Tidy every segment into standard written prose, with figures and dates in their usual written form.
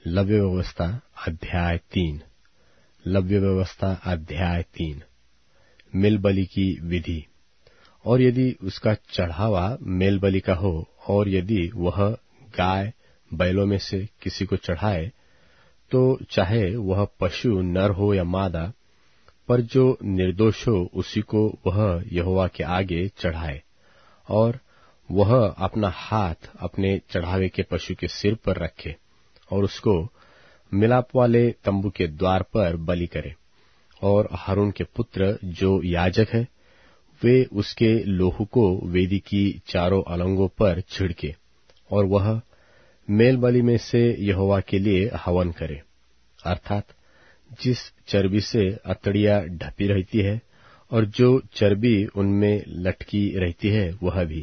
लव्य व्यवस्था अध्याय 3। लव्य व्यवस्था अध्याय 3। मेल बलि की विधि। और यदि उसका चढ़ावा मेल बलि का हो, और यदि वह गाय बैलों में से किसी को चढ़ाए, तो चाहे वह पशु नर हो या मादा, पर जो निर्दोष हो उसी को वह यहोवा के आगे चढ़ाए, और वह अपना हाथ अपने चढ़ावे के पशु के सिर पर रखे और उसको मिलाप वाले तंबू के द्वार पर बलि करे। और हारून के पुत्र जो याजक है, वे उसके लोहू को वेदी की चारों अलंगों पर छिड़के, और वह मेल बलि में से यहोवा के लिए हवन करे, अर्थात जिस चर्बी से अतड़ियां ढपी रहती है और जो चर्बी उनमें लटकी रहती है वह भी,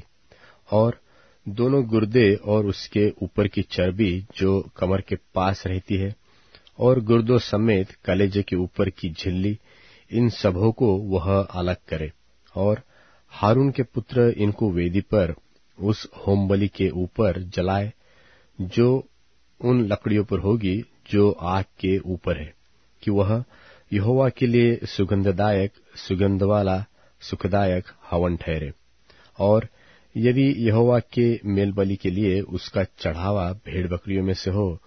और दोनों गुर्दे और उसके ऊपर की चर्बी जो कमर के पास रहती है, और गुर्दों समेत कलेजे के ऊपर की झिल्ली, इन सबों को वह अलग करे। और हारून के पुत्र इनको वेदी पर उस होम बलि के ऊपर जलाए, जो उन लकड़ियों पर होगी जो आग के ऊपर है, कि वह यहोवा के लिए सुगंधदायक, सुगंध वाला, सुखदायक हवन ठहरे। और यदि यहोवा के मेल बलि के लिए उसका चढ़ावा भेड़ बकरियों में से हो,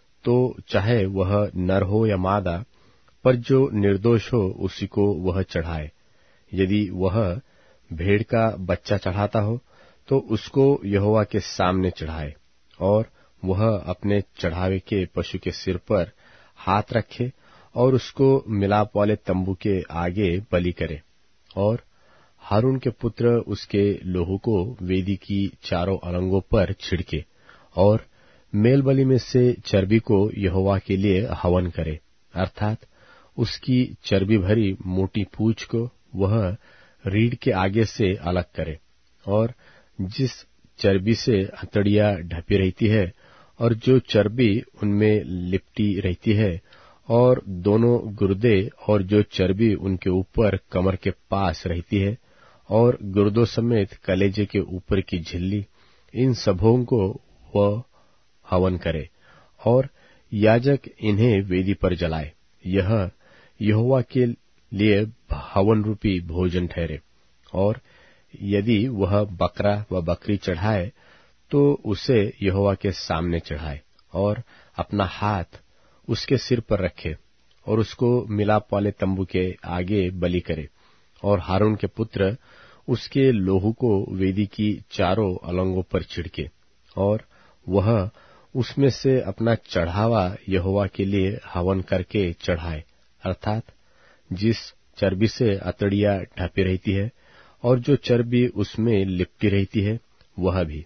तो चाहे वह नर हो या मादा, पर जो निर्दोष हो उसी को वह चढ़ाए। यदि वह भेड़ का बच्चा चढ़ाता हो, तो उसको यहोवा के सामने चढ़ाए, और वह अपने चढ़ावे के पशु के सिर पर हाथ रखे और उसको मिलाप वाले तंबू के आगे बलि करे। और हारून के पुत्र उसके लोहू को वेदी की चारों अलंगों पर छिड़के, और मेल बलि में से चर्बी को यहोवा के लिए हवन करे, अर्थात उसकी चर्बी भरी मोटी पूंछ को वह रीढ़ के आगे से अलग करे, और जिस चर्बी से हथड़ियां ढपी रहती है और जो चर्बी उनमें लिपटी रहती है, और दोनों गुर्दे और जो चर्बी उनके ऊपर कमर के पास रहती है, और गुर्दों समेत कलेजे के ऊपर की झिल्ली, इन सबों को वह हवन करे, और याजक इन्हें वेदी पर जलाए। यह यहोवा के लिए हवन रूपी भोजन ठहरे। और यदि वह बकरा व बकरी चढ़ाए, तो उसे यहोवा के सामने चढ़ाए, और अपना हाथ उसके सिर पर रखे और उसको मिलाप वाले तंबू के आगे बलि करे। और हारून के पुत्र उसके लोहू को वेदी की चारों अलंगों पर छिड़के, और वह उसमें से अपना चढ़ावा यहोवा के लिए हवन करके चढ़ाए, अर्थात जिस चर्बी से अतड़ियां ढपी रहती है और जो चर्बी उसमें लिपटी रहती है वह भी,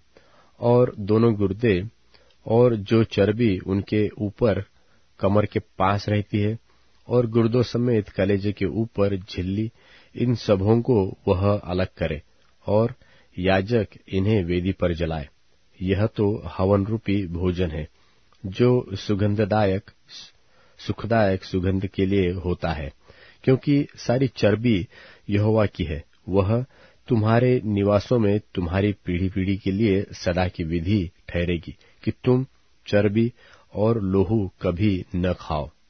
और दोनों गुर्दे और जो चर्बी उनके ऊपर कमर के पास रहती है, और गुर्दों समेत कलेजे के ऊपर झिल्ली, इन सबों को वह अलग करे, और याजक इन्हें वेदी पर जलाए। यह तो हवन रूपी भोजन है जो सुगंधदायक, सुखदायक सुगंध के लिए होता है, क्योंकि सारी चर्बी यहोवा की है। वह तुम्हारे निवासों में तुम्हारी पीढ़ी पीढ़ी के लिए सदा की विधि ठहरेगी कि तुम चर्बी और लोहू कभी न खाओ।